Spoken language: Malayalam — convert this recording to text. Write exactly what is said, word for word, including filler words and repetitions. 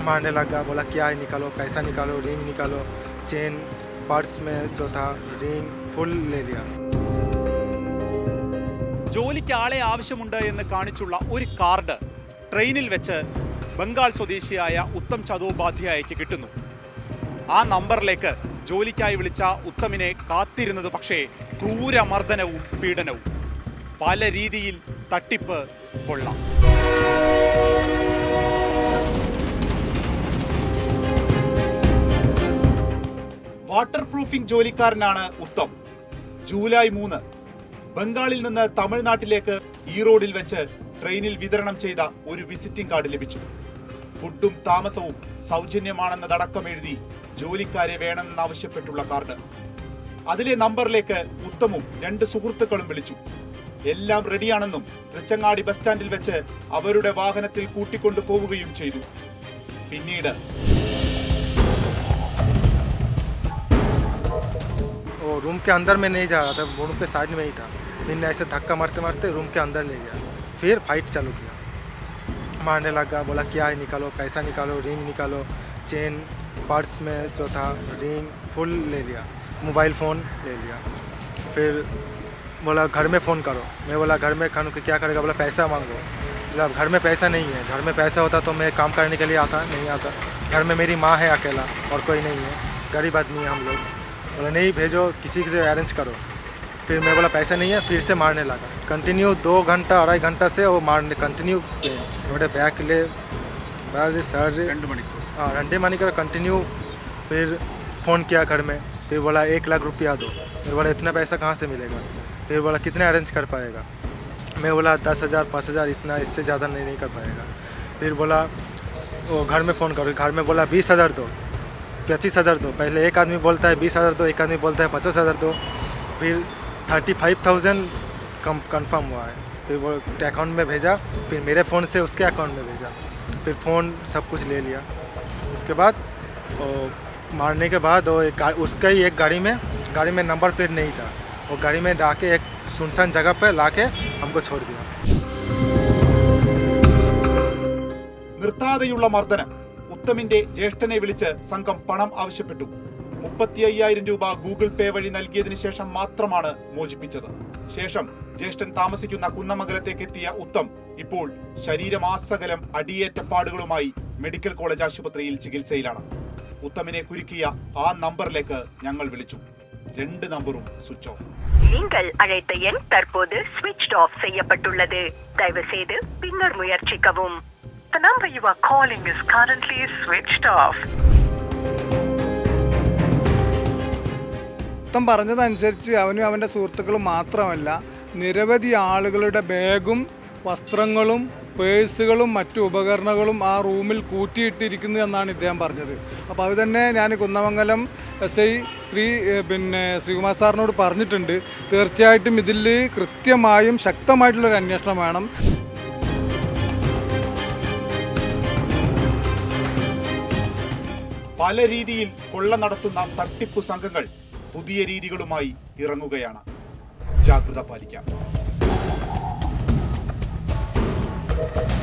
मारने लगा, बोला क्या है निकालो, पैसा निकालो, रिंग निकालो, चेन, पर्स में जो था रिंग फुल ले लिया. ജോലിക്ക് ആളെ ആവശ്യമുണ്ട് എന്ന് കാണിച്ചുള്ള ഒരു കാർഡ് ട്രെയിനിൽ വെച്ച് ബംഗാൾ സ്വദേശിയായ ഉത്തം ചതോപാധ്യായയ്ക്ക് കിട്ടുന്നു. ആ നമ്പറിലേക്ക് ജോലിക്കായി വിളിച്ച ഉത്തമിനെ കാത്തിരുന്നത് പക്ഷേ ക്രൂരമർദ്ദനവും പീഡനവും. പല രീതിയിൽ തട്ടിപ്പ് കൊള്ളാം. വാട്ടർ പ്രൂഫിംഗ് ജോലിക്കാരനാണ് ഉത്തം. ജൂലൈ മൂന്ന് ബംഗാളിൽ നിന്ന് തമിഴ്നാട്ടിലേക്ക് ഈറോഡിൽ വെച്ച് ട്രെയിനിൽ വിതരണം ചെയ്ത ഒരു വിസിറ്റിംഗ് കാർഡ് ലഭിച്ചു. ഫുഡും താമസവും സൗജന്യമാണെന്നതടക്കം എഴുതി ജോലിക്കാരെ വേണമെന്നാവശ്യപ്പെട്ടുള്ള കാർഡ്. അതിലെ നമ്പറിലേക്ക് ഉത്തമും രണ്ട് സുഹൃത്തുക്കളും വിളിച്ചു. എല്ലാം റെഡിയാണെന്നും തൃച്ചങ്ങാടി ബസ് സ്റ്റാൻഡിൽ വെച്ച് അവരുടെ വാഹനത്തിൽ കൂട്ടിക്കൊണ്ടു പോവുകയും ചെയ്തു. പിന്നീട് रूम के अंदर में नहीं जा रहा था, रूम के साइड में ही था. फिर ऐसे धक्का मारते मारते रूम के अंदर ले गया. फिर फाइट चालू किया, मारने लगा, बोला क्या है निकालो, पैसा निकालो, रिंग निकालो, चेन, पर्स में जो था रिंग फुल ले लिया, मोबाइल फ़ोन ले लिया. फिर बोला घर में फ़ोन करो. मैं बोला घर में खानों के क्या करेगा, बोला पैसा मांगो. बोला घर में पैसा नहीं है. घर में पैसा होता तो मैं काम करने के लिए आता, नहीं आता. घर में मेरी माँ है अकेला और कोई नहीं है, गरीब आदमी है हम लोग. बोला नहीं भेजो, किसी से अरेंज करो. फिर मैं बोला पैसा नहीं है. फिर से मारने लगा कंटिन्यू. दो घंटा अढ़ाई घंटा से वो मारने कंटिन्यू. मेरे बैग ले बैग सर हाँ रंडे मानी कर कंटिन्यू. फिर फ़ोन किया घर में. फिर बोला एक लाख रुपया दो. फिर बोला इतना पैसा कहाँ से मिलेगा. फिर बोला कितने अरेंज कर पाएगा. मैं बोला दस हज़ार पाँच हज़ार इतना, इससे ज़्यादा नहीं नहीं कर पाएगा. फिर बोला वो घर में फ़ोन करो. घर में बोला बीस हज़ार दो, पच्चीस हज़ार दो. पहले एक आदमी बोलता है बीस हज़ार दो, एक आदमी बोलता है पचास हज़ार दो. फिर थर्टी फाइव थाउजेंड कम कन्फर्म हुआ है. फिर वो अकाउंट में भेजा. फिर मेरे फ़ोन से उसके अकाउंट में भेजा. फिर फ़ोन सब कुछ ले लिया. उसके बाद वो मारने के बाद वो एक उसका ही एक गाड़ी में गाड़ी में नंबर प्लेट नहीं था. वो गाड़ी में ला के एक सुनसान जगह पर ला के हमको छोड़ दिया. നിർത്താതെയുള്ള മർദ്ദനം. ഉത്തമിന്റെ ജ്യേഷ്ഠനെ വിളിച്ച് സംഘം പണം ആവശ്യപ്പെട്ടു. മുപ്പത്തി അയ്യായിരം രൂപ ഗൂഗിൾ പേ വഴി നൽകിയതിനു ശേഷം മാത്രമാണ് മോചിപ്പിച്ചത്. ശേഷം ജ്യേഷ്ഠൻ താമസിക്കുന്ന കുന്നമംഗലത്തേക്ക് എത്തിയ ഉത്തം ഇപ്പോൾ ശരീരമാസകലം അടിയേറ്റ പാടുകളുമായി മെഡിക്കൽ കോളേജ് ആശുപത്രിയിൽ ചികിത്സയിലാണ്. ഉത്തമിനെ കുരുക്കിയ ആ നമ്പറിലേക്ക് ഞങ്ങൾ വിളിച്ചു. രണ്ട് നമ്പറും സ്വിച്ച് ഓഫ്. நீங்கள் அழைத்த எண் தற்போது ஸ்விட்ச்ட் ஆஃப் செய்யப்பட்டுள்ளது. தயவு செய்து பின்னர் முயற்சிக்கவும். The number you are calling is currently switched off. Uttam പറഞ്ഞതനുസരിച്ച് അവനും അവൻ്റെ സുഹൃത്തുക്കളും മാത്രമല്ല നിരവധി ആളുകളുടെ ബാഗും വസ്ത്രങ്ങളും പേഴ്സുകളും മറ്റു ഉപകരണങ്ങളും ആ റൂമിൽ കൂട്ടിയിട്ടിരിക്കുന്നു എന്നാണ് ഇദ്ദേഹം പറഞ്ഞത്. അപ്പോൾ അത് തന്നെ ഞാൻ കുന്നമംഗലം എസ് ഐ ശ്രീ പിന്നെ ശ്രീകുമാർ സാറിനോട് പറഞ്ഞിട്ടുണ്ട്. തീർച്ചയായിട്ടും ഇതിൽ കൃത്യമായും ശക്തമായിട്ടുള്ളൊരു അന്വേഷണം വേണം. പല രീതിയിൽ കൊള്ള നടത്തുന്ന തട്ടിപ്പു സംഘങ്ങൾ പുതിയ രീതികളുമായി ഇറങ്ങുകയാണ്. ജാഗ്രത പാലിക്കാം.